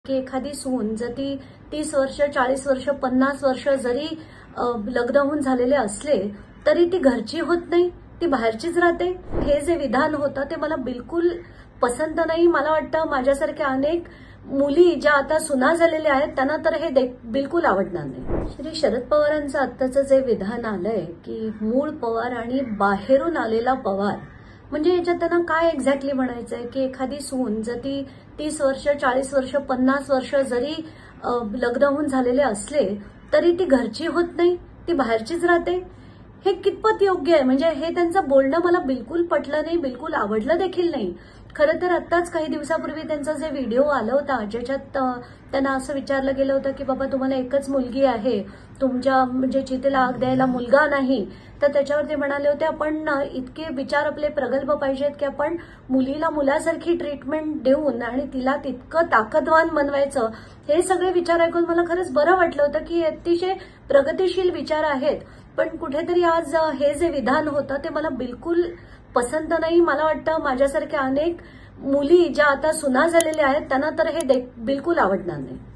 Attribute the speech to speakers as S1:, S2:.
S1: की एखादी सून जर ती 30 वर्ष 40 वर्ष 50 वर्ष जरी लग्न होऊन झालेले असले तरी ती घरची होत नाही, ती बाहेरचीच राहते. हे जे विधान होतं ते मला बिलकुल पसंत नाही. मला वाटतं माझ्यासारख्या अनेक मुली ज्या आता सुना झालेल्या आहेत त्यांना तर हे बिलकुल आवडणार नाही. श्री शरद पवारांचं आत्ताचं जे विधान आलंय की मूळ पवार आणि बाहेरून आलेला पवार, म्हणजे याच्यात त्यांना काय एक्झॅक्टली म्हणायचंय की एखादी सून जर ती 30 वर्ष 40 वर्ष 50 वर्ष जरी लग्न होऊन झालेले असले तरी ती घरची होत नाही, ती बाहेरचीच राहते. हे कितपत योग्य आहे? म्हणजे हे त्यांचं बोलणं मला बिलकुल पटलं नाही, बिलकुल आवडलं देखील नाही. खरं तर आत्ताच काही दिवसापूर्वी त्यांचा जे व्हिडिओ आला होता ज्याच्यात त्यांना असं विचारलं गेलं होतं की बाबा तुम्हाला एकच मुलगी आहे, तुमच्या म्हणजे चितेला आग द्यायला मुलगा नाही, तर त्याच्यावर ते म्हणाले होते आपण इतके विचार आपले प्रगल्भ पाहिजेत की आपण मुलीला मुलासारखी ट्रीटमेंट देऊन आणि तिला तितकं ताकदवान बनवायचं. हे सगळे विचार ऐकून मला खरंच बरं वाटलं होतं की अतिशय प्रगतिशील विचार आहेत. पण कुठेतरी आज हे जे विधान होतं ते मला बिलकुल पसंत नाही. मला वाटतं माझ्यासारख्या अनेक मुली ज्या आता सुना झालेल्या आहेत त्यांना तर हे बिलकुल आवडणार नाही.